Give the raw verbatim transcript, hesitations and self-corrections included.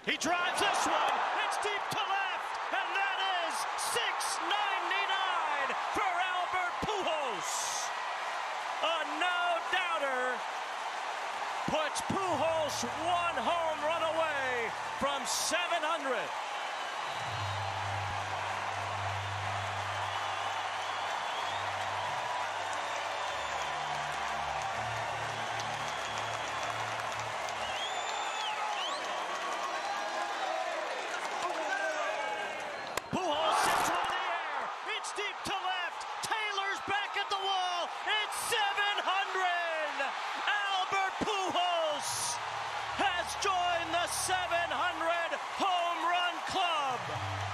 He drives this one. It's deep to left, and that is six ninety-nine for Albert Pujols. A no-doubter puts Pujols one home run away from seven hundred. Pujols sends one in the air. It's deep to left. Taylor's back at the wall. It's seven hundred. Albert Pujols has joined the seven hundred home run club.